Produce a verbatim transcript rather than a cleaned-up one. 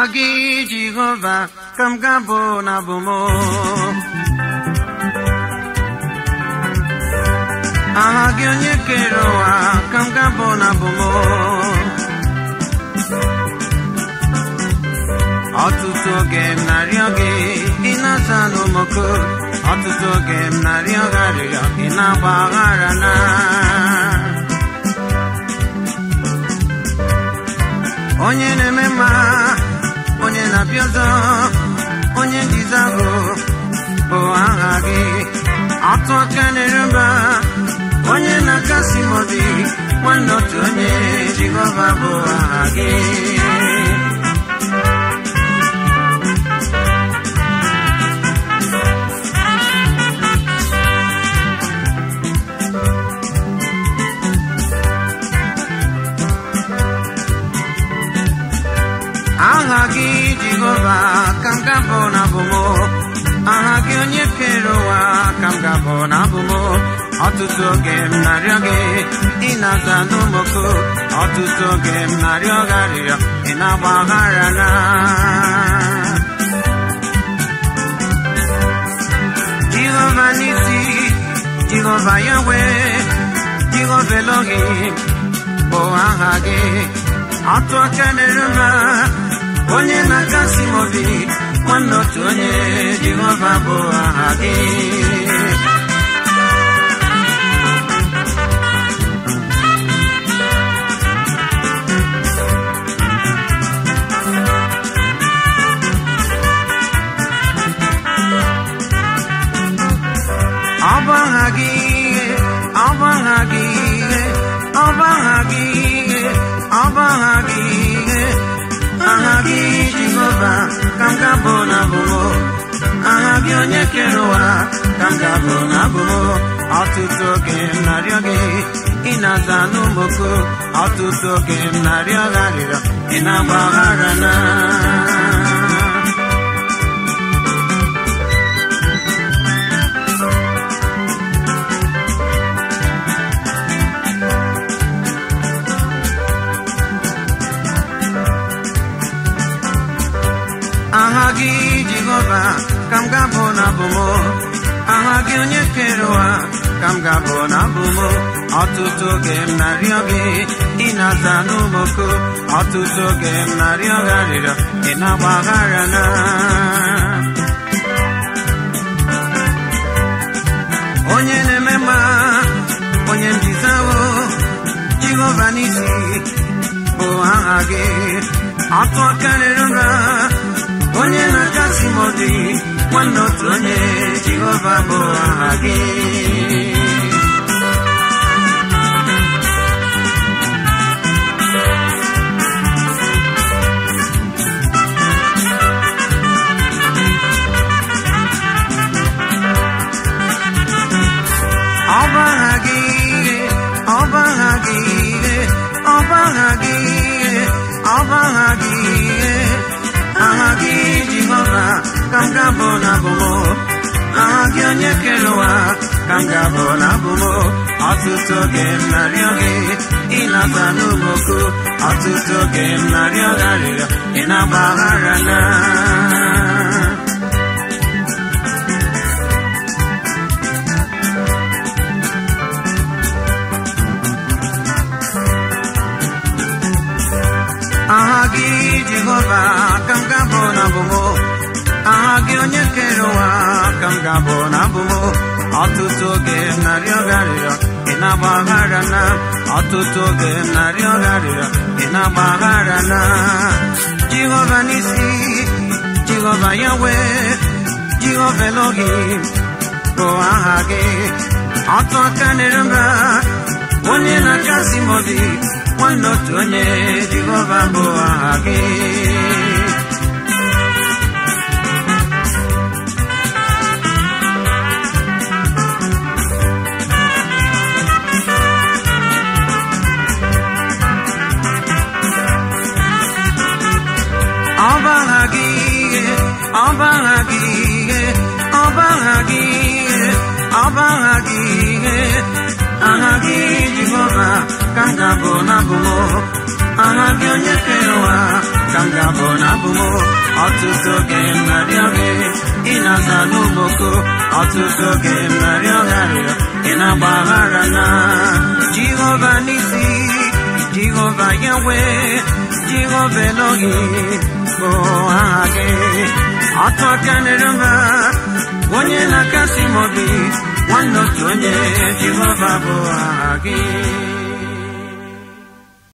Agi Jehovah, come gabo na bumo. Agi onye keroa, come gabo na bumo. Ọtụtụ oge m na-arịọ gị, ị na-aza n'ụmụkụ. Ọtụtụ oge m na-arịọ gị arịrịọ, ị na-agbaghara na. Onye na-eme mma, onye na-abịa ọzọ, onye njiza bụ bụ aha gị. Atụ aka na-erumba, onye na-akasi m obi, nwanne otu onye Jehova bụ aha gị. Aha gị Jehova ka m ga-abụ n'abụ m. Aha gị onye kere ụwa ka m ga-abụ n'abụ m. Ọtụtụ oge m na-arịọ gị, ị na-aza n'ụmụkụ. Ọtụtụ oge m na-arịọ gị arịrịọ, ị na-agbaghara na. Jehova n'isi, Jehova Yahweh, Jehova Elohim bụ aha gị. Atụ aka na-erumba, onye na-akasi m obi, nwanne otu onye Jehova bụ aha gị. Ọ bụ aha gị, ọ bụ aha gị, ọ bụ aha gị, ọ bụ aha gị. Aha gị Jehova ka m ga-abụ n'abụ m. Aha gị onye kere ụwa ka m ga-abụ n'abụ m. Ọtụtụ oge m na-arịọ gị, ị na-aza n'ụmụkụ. Ọtụtụ oge m na-arịọ gị arịrịọ, ị na-agbaghara na. Aha gị Jehova ka m ga-abụ n'abụ m. Aha gị onye kere ụwa ka m ga-abụ n'abụ m. Ọtụtụ oge m na-arịọ gị, ị na-aza n'ụmụkụ. Ọtụtụ oge m na-arịọ gị arịrịọ, ị na-agbaghara na. Onye na-eme mma, onye njizawo, Jehova n'isi bụ aha gị. Atụ aka na-erumba, onye na-akasi m obi, nwanne otu onye Jehova bụ aha gị. Ọ bụ aha gị, ọ bụ aha gị, ọ bụ aha gị, ọ bụ aha gị. Aha gị Jehova ka m ga-abụ n'abụ m. Aha gị onye kere ụwa ka m ga-abụ n'abụ m. Ọtụtụ oge m na-arịọ gị, ị na-aza n'ụmụkụ. Ọtụtụ oge m na-arịọ gị arịrịọ, ị na-agbaghara na. Aha gị Jehova ka m ga-abụ n'abụ m. Aha gị onye kere ụwa ka m ga-abụ n'abụ m. Ọtụtụ oge m na-arịọ gị arịrịọ, ị na-agbaghara na. Ọtụtụ oge m na-arịọ gị arịrịọ, ị na-agbaghara na. Jehova n'isi, Jehova Yahweh, Jehova Elohim bụ aha gị. Atụ aka na-erumba, onye na-akasi m obi, nwanne otu onye Jehova bụ aha gị. Ọ bụ aha gị, ọ bụ aha gị, ọ bụ aha gị, ọ bụ aha gị. Aha gị Jehova ka m ga-abụ n'abụ m. aha gị onye kere ụwa ka m ga-abụ n'abụ m ọtụtụ oge m na-arịọ gị ị na-aza n'ụbọkụ ọtụtụ oge m na-arịọ gị arịrịọ ị na-agbaghara na Jehova n'isi Jehova Yahweh Jehova Elohim bụ aha gị ọtụ aka na-eremba onye na-akasị m obi nwanne otu onye Jehova bụ aha gị